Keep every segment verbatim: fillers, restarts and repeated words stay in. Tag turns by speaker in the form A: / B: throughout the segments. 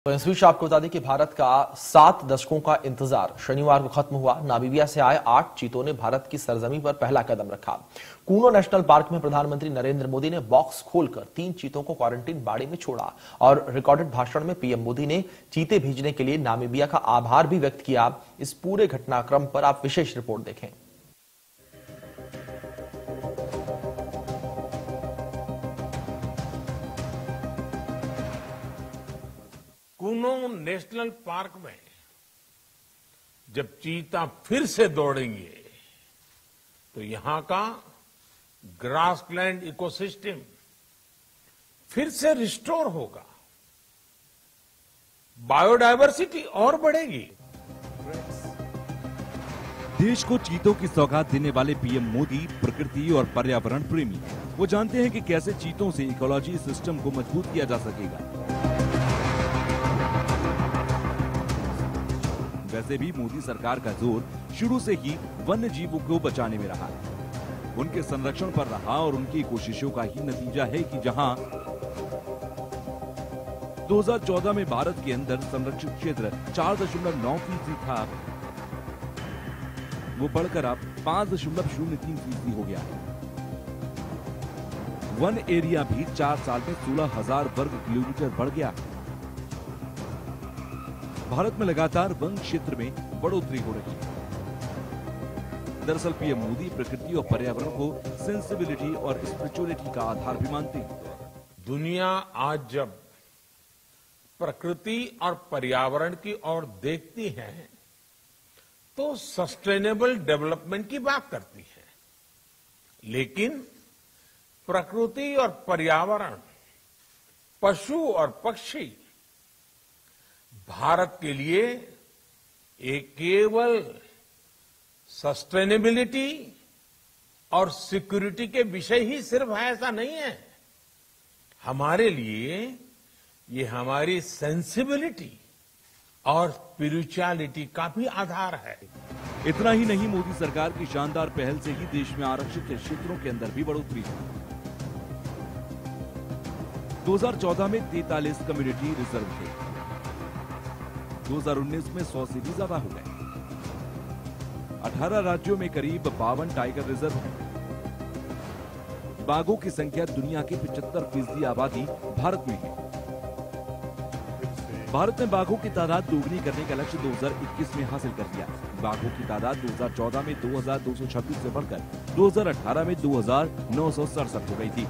A: तो इस बीच आपको बता दें कि भारत का सात दशकों का इंतजार शनिवार को खत्म हुआ। नामीबिया से आए आठ चीतों ने भारत की सरजमी पर पहला कदम रखा। कूनो नेशनल पार्क में प्रधानमंत्री नरेंद्र मोदी ने बॉक्स खोलकर तीन चीतों को क्वारंटीन बाड़े में छोड़ा और रिकॉर्डेड भाषण में पीएम मोदी ने चीते भेजने के लिए नामीबिया का आभार भी व्यक्त किया। इस पूरे घटनाक्रम पर आप विशेष रिपोर्ट देखें।
B: कूनो नेशनल पार्क में जब चीता फिर से दौड़ेंगे तो यहां का ग्रासलैंड इकोसिस्टम फिर से रिस्टोर होगा, बायोडायवर्सिटी और बढ़ेगी।
C: देश को चीतों की सौगात देने वाले पीएम मोदी प्रकृति और पर्यावरण प्रेमी हैं। वो जानते हैं कि कैसे चीतों से इकोलॉजी सिस्टम को मजबूत किया जा सकेगा। वैसे भी मोदी सरकार का जोर शुरू से ही वन्य जीवों को बचाने में रहा है। उनके संरक्षण पर रहा और उनकी कोशिशों का ही नतीजा है कि जहां दो हज़ार चौदह में भारत के अंदर संरक्षित क्षेत्र चार दशमलव नौ फीसदी था, वो बढ़कर अब पांच दशमलव शून्य तीन फीसदी हो गया है। वन एरिया भी चार साल में सोलह हजार वर्ग किलोमीटर बढ़ गया है। भारत में लगातार वन क्षेत्र में बढ़ोतरी हो रही है। दरअसल पीएम मोदी प्रकृति और पर्यावरण को सेंसिबिलिटी और स्पिरिचुअलिटी का आधार भी मानते हैं।
B: दुनिया आज जब प्रकृति और पर्यावरण की ओर देखती है तो सस्टेनेबल डेवलपमेंट की बात करती है, लेकिन प्रकृति और पर्यावरण, पशु और पक्षी भारत के लिए एक केवल सस्टेनेबिलिटी और सिक्योरिटी के विषय ही सिर्फ है ऐसा नहीं है। हमारे लिए ये हमारी सेंसिबिलिटी और स्पिरिचुअलिटी का भी आधार है।
C: इतना ही नहीं, मोदी सरकार की शानदार पहल से ही देश में आरक्षित क्षेत्रों के अंदर भी बढ़ोतरी है। दो हज़ार चौदह में तैंतालीस कम्युनिटी रिजर्व थे, दो हज़ार उन्नीस में सौ से भी ज्यादा हो गए। अठारह राज्यों में करीब बावन टाइगर रिजर्व हैं। बाघों की संख्या दुनिया की पचहत्तर फीसदी आबादी भारत में है। भारत ने बाघों की तादाद दोगुनी करने का लक्ष्य दो हज़ार इक्कीस में हासिल कर लिया। बाघों की तादाद दो हज़ार चौदह में दो हज़ार दो सौ छब्बीस से बढ़कर दो हज़ार अठारह में दो हज़ार नौ सौ सड़सठ हो गई थी।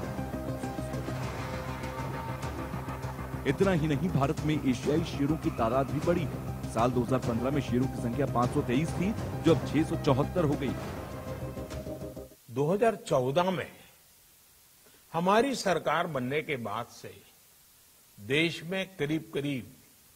C: इतना ही नहीं, भारत में एशियाई शेरों की तादाद भी बढ़ी है। साल दो हज़ार पंद्रह में शेरों की संख्या पांच सौ तेईस थी, जो अब छह सौ चौहत्तर हो गई।
B: दो हज़ार चौदह में हमारी सरकार बनने के बाद से देश में करीब करीब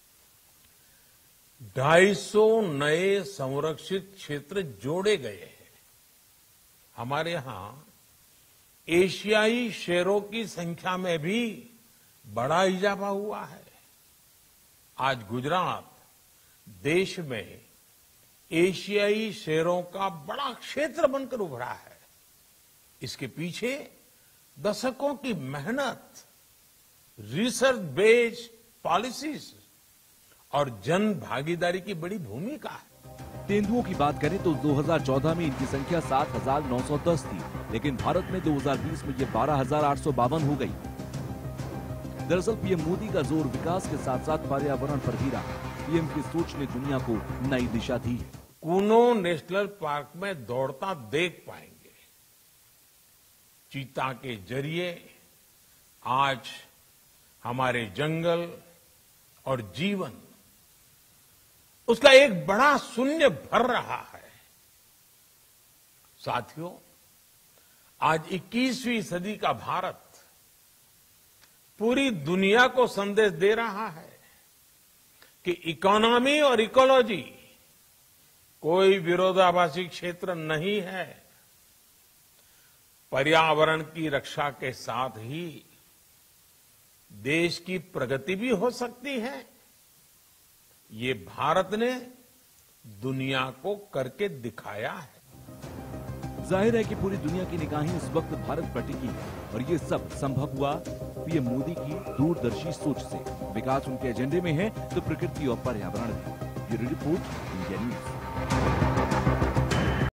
B: दो सौ पचास नए संरक्षित क्षेत्र जोड़े गए हैं। हमारे यहां एशियाई शेरों की संख्या में भी बड़ा इजाफा हुआ है। आज गुजरात देश में एशियाई शेरों का बड़ा क्षेत्र बनकर उभरा है। इसके पीछे दशकों की मेहनत, रिसर्च बेस्ड पॉलिसीज और जन भागीदारी की बड़ी भूमिका है।
C: तेंदुओं की बात करें तो दो हज़ार चौदह में इनकी संख्या सात हजार नौ सौ दस थी, लेकिन भारत में दो हज़ार बीस में ये बारह हजार आठ सौ बावन हो गई। दरअसल पीएम मोदी का जोर विकास के साथ साथ पर्यावरण पर भी रहा। पीएम की सोच ने दुनिया को नई दिशा दी।
B: कूनो नेशनल पार्क में दौड़ता देख पाएंगे। चीता के जरिए आज हमारे जंगल और जीवन, उसका एक बड़ा शून्य भर रहा है। साथियों, आज इक्कीसवीं सदी का भारत पूरी दुनिया को संदेश दे रहा है कि इकोनॉमी और इकोलॉजी कोई विरोधाभासी क्षेत्र नहीं है। पर्यावरण की रक्षा के साथ ही देश की प्रगति भी हो सकती है। ये भारत ने दुनिया को करके दिखाया है।
C: जाहिर है कि पूरी दुनिया की निगाहें इस वक्त भारत पर टिकी है और ये सब संभव हुआ पीएम मोदी की दूरदर्शी सोच से। विकास उनके एजेंडे में है तो प्रकृति और पर्यावरण भी। Bureau report, India news.